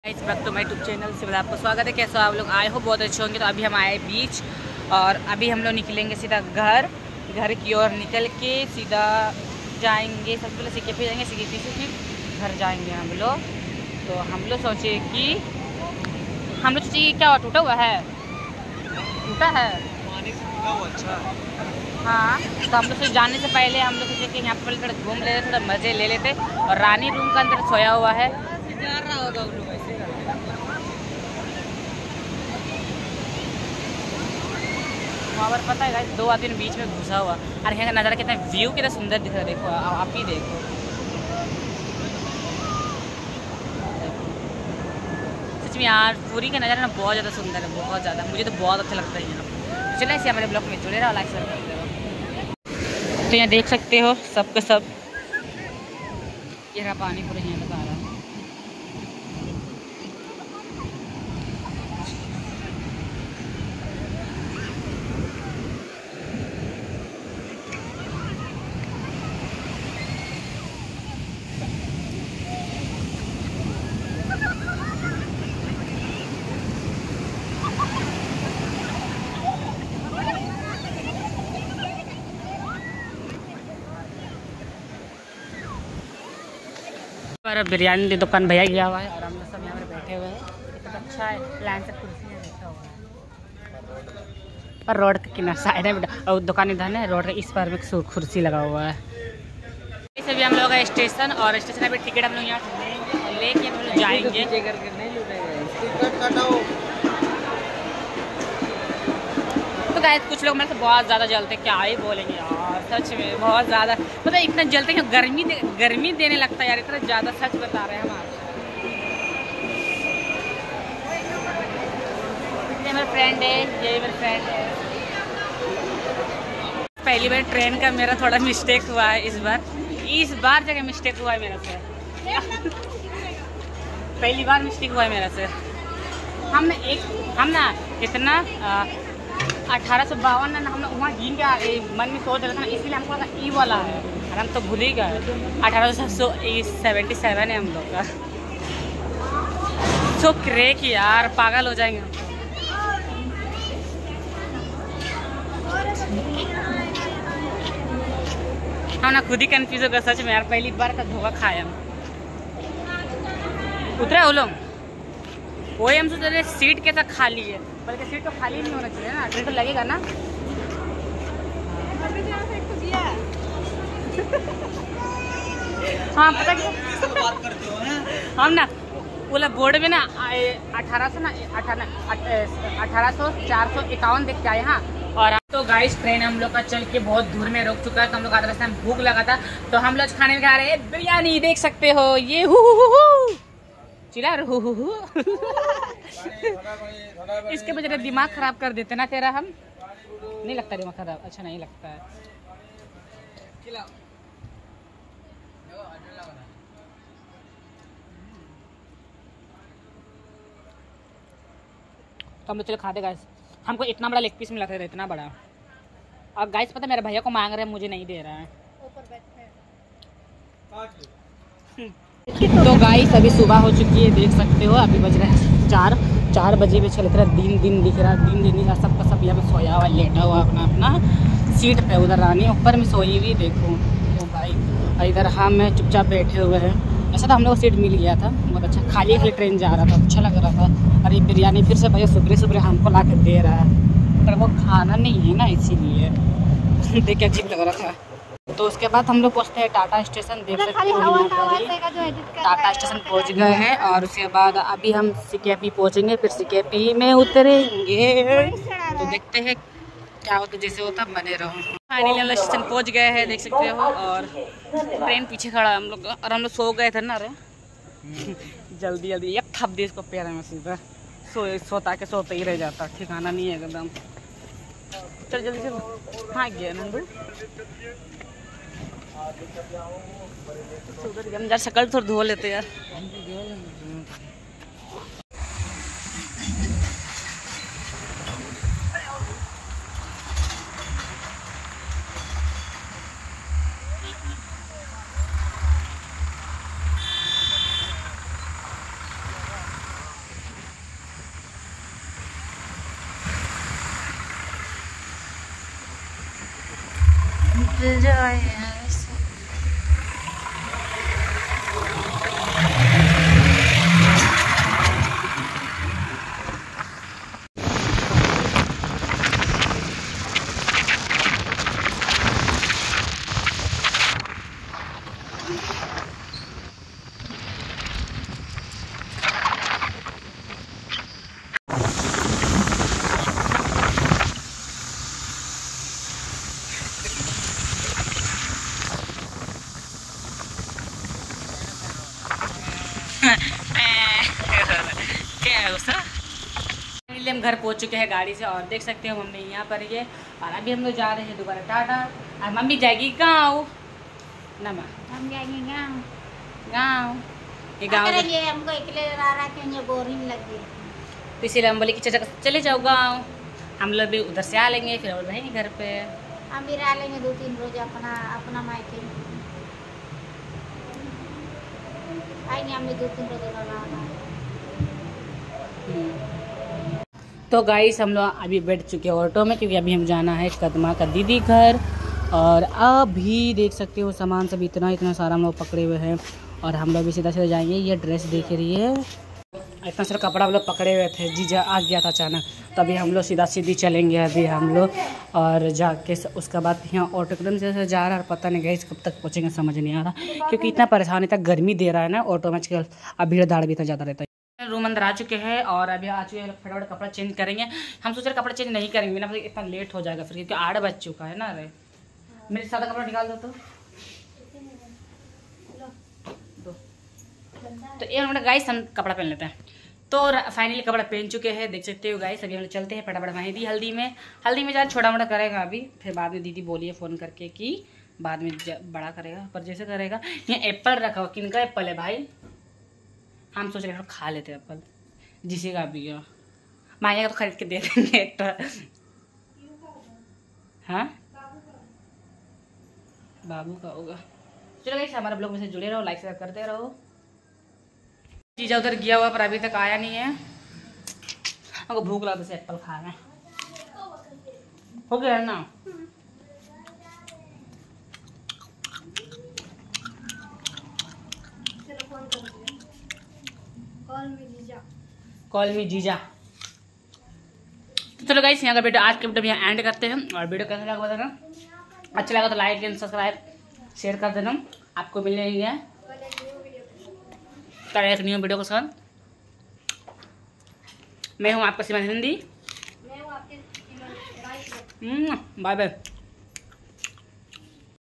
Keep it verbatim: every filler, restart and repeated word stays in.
इस वक्त तो मेरे यूट्यूब चैनल से आपको स्वागत है। कैसे आप लोग आए हो? बहुत अच्छे होंगे। तो अभी हम आए बीच और अभी हम लोग निकलेंगे सीधा घर घर की ओर निकल के सीधा जाएंगे। सबसे पहले सिक्के पे जाएंगे, सिक्के से फिर घर जाएंगे हम लोग। तो हम लोग सोचे कि हम लोग सोचे क्या टूटा हुआ है टूटा है अच्छा। हाँ, तो हम लोग से जाने से पहले हम लोग सोचे कि यहाँ पर थोड़ा घूम लेते, थोड़ा मज़े ले लेते। और रानी रूम के अंदर सोया हुआ है। होगा उन लोग ऐसे वहाँ पर पता है गाइस, दो आदमी बीच में घुसा हुआ। और यहाँ का नज़ारा कितना व्यू कितना सुंदर दिख रहा है। देखो आप ही देखो, सच में यार पूरी का नज़ारा ना बहुत ज़्यादा सुंदर है, बहुत ज़्यादा। मुझे तो बहुत अच्छा लगता है यहाँ पर। चलिए इसे हमारे ब्लॉग में जुड़े रहो, लाइक शेयर करते रहो। तो यहाँ देख सकते हो सब का सब ये रहा पानी पूरे यहाँ लगा रहा है। पर बिरयानी की दुकान भैया गया हुआ है और हम लोग सब यहाँ पर बैठे हुए हैं। कितना अच्छा है, लाइन से कुर्सी में बैठा हुआ है। पर रोड के किनारे साइड है और दुकान इधर है, रोड के इस पर में कुर्सी लगा हुआ है। इस अभी हम लोग स्टेशन और स्टेशन अभी टिकट हम लोग यहाँ लेंगे, लेके हम लोग जाएंगे। तो गाइस कुछ लोग मेरे से बहुत ज़्यादा जलते, क्या ही बोलेंगे यार, सच में बहुत ज़्यादा। मतलब इतना जलते कि गर्मी दे, गर्मी देने लगता है यार, इतना ज़्यादा। सच बता रहे हैं हम आपसे। ये मेरा फ्रेंड है, ये मेरा फ्रेंड है। पहली बार ट्रेन का मेरा थोड़ा मिस्टेक हुआ है इस बार इस बार जगह मिस्टेक हुआ है मेरा से। पहली बार मिस्टेक हुआ है मेरा से। हम एक हम ना इतना अठारह सौ बावन हम लोग वहाँ गिन के मन में सोच रहे थे ना, इसलिए हमको लगा ई वाला है और हम तो भूल ही गए। अठारह सौ सेवेंटी सेवन है हम लोग का। सो क्रेक यार, पागल हो जाएंगे हम। हम ना खुद ही कंफ्यूज हो गए सच में यार, पहली बार का धोखा खाया हम। उतरे हो लोग वही हम सोच रहे सीट कैसा खाली है, बल्कि सीट तो खाली नहीं होना चाहिए ना, ट्रेन तो लगेगा ना। हाँ पता क्या हम ना बोला बोर्ड में ना अठारह सौ ना अठारह अठारह सौ चार सौ इक्यावन देख के आए। हाँ, और तो गाइस ट्रेन हम लोग का चल के बहुत दूर में रोक चुका है। तो हम लोग आधे रास्ते में भूख लगा था, तो हम लोग खाने में खा रहे हैं बिरयानी। देख सकते हो ये हु हु हु चिल्ला हु हु हु। इसके वजह से दिमाग खराब कर देते ना तेरा। हम नहीं लगता दिमाग खराब, अच्छा नहीं लगता है। तो हम लोग चलो खाते गाइस। हमको इतना बड़ा लेग पीस मिला था, इतना बड़ा। और गाइस पता मेरे भैया को मांग रहे हैं, मुझे नहीं दे रहा है। तो गाइस अभी सुबह हो चुकी है, देख सकते हो। अभी बज रहे हैं चार चार बजे में चल रहा दिन दिन दिख रहा दिन दिन दिख रहा सबका सब यहाँ पे सोया हुआ, लेटा हुआ अपना अपना सीट पे। उधर रानी ऊपर में सोई हुई देखो। तो भाई इधर हम मैं चुपचाप बैठे हुए हैं। ऐसा तो हम लोग को सीट मिल गया था, बहुत अच्छा। खाली खाली ट्रेन जा रहा था, अच्छा लग रहा था। अरे बिरयानी फिर से भैया सुबह सुबह हमको ला के दे रहा है, पर वो खाना नहीं है ना, इसीलिए देख के अजीब लग रहा था। तो उसके बाद हम लोग पहुँचते हैं टाटा स्टेशन। देख सकते हैं टाटा स्टेशन पहुँच गए हैं। और उसके बाद अभी हम सीकेपी पहुँचेंगे, फिर सीकेपी में उतरेंगे। तो देखते हैं क्या होता, जैसे होता बने रहो। फाइनली हम लोग स्टेशन पहुँच गए हैं, देख सकते हो। और ट्रेन पीछे खड़ा है हम लोग का, और हम लोग सो गए थे ना। अरे जल्दी जल्दी एक थप दी इसको पैर में, सीधा सो सोता के सोते ही रह जाता, ठिकाना नहीं है एकदम। चल जल्दी चल। हाँ गया नंदू, हम यार शक्ल थोड़ा धो लेते यार। मिल जाए ऐसे। क्या है उसका? हम घर पहुंच चुके हैं गाड़ी से और देख सकते हो मम्मी यहाँ पर ये और अभी हम लोग जा रहे हैं दोबारा टाटा। और मम्मी जाएगी गाँव ना माँ हम जाएंगे गाँव। गाँव ये गाँव करेंगे हमको अकेले रह रहा के बोरिंग लगी तो इसीलिए हम बोले कि चाचा चले जाओ गाँव, हम लोग भी उधर से आ लेंगे फिर और रहेंगे घर पे। हम भी रह लेंगे दो तीन रोज अपना अपना मायके आएंगे, हम भी दो तीन रोज रहना। तो गाइस हम लोग अभी बैठ चुके हैं ऑटो में क्योंकि अभी हम जाना है कदमा का दीदी घर। और अभी देख सकते हो सामान सब इतना इतना सारा हम लोग पकड़े हुए हैं और हम लोग भी सीधा सीधा जाएंगे। ये ड्रेस देख रही है, इतना सारा कपड़ा हम लोग पकड़े हुए थे, जीजा आ गया था अचानक, तभी हम लोग सीधा सीधी चलेंगे अभी हम लोग। और जाके उसके बाद यहाँ ऑटो एकदम से जा रहा है, पता नहीं गई कब तक पहुँचेंगे समझ नहीं आ रहा क्योंकि इतना परेशान इतना गर्मी दे रहा है ना ऑटो में आजकल, अब भीड़ दाड़ भी इतना ज़्यादा रहता है। रूम अंदर आ चुके हैं और अभी आ चुके हैं, फटाफट कपड़ा चेंज करेंगे। हम सोच रहे कपड़ा चेंज नहीं करेंगे ना, इतना लेट हो जाएगा फिर क्योंकि आठ बज चुका है ना। अरे मेरे सादा कपड़ा निकाल दो तो दो तो ये हम गाइस हम कपड़ा पहन लेते हैं। तो फाइनली कपड़ा पहन चुके हैं, देख सकते हो गाइस। अभी हम चलते हैं फटाफट मेहंदी हल्दी में हल्दी में ज़्यादा छोटा मोटा करेगा अभी, फिर बाद में दीदी बोलिए फ़ोन करके कि बाद में बड़ा करेगा, पर जैसे करेगा। यहाँ एप्पल रखा हुआ, किनका एप्पल है भाई? हम सोच रहे हैं खा लेते हैं एप्पल, जिसे का भी हो माया का तो खरीद के दे देंगे एक तो। हाँ बाबू का होगा। चलो गाइस हमारे ब्लॉग में से जुड़े रहो, लाइक शेयर करते रहो। चीज़ा उधर गया हुआ पर अभी तक आया नहीं है, हमको भूख लगा से एप्पल खा रहे हैं। हो गया है ना? कॉल मी जीजा। तो चलो गाइस यहाँ का वीडियो आज के वीडियो यहाँ एंड करते हैं और वीडियो कैसा लगा बताना, अच्छा लगा तो लाइक एंड सब्सक्राइब शेयर कर देना। आपको मिल रही है एक न्यू वीडियो के साथ। मैं हूँ आपका सीमा हिंदी, बाय बाय।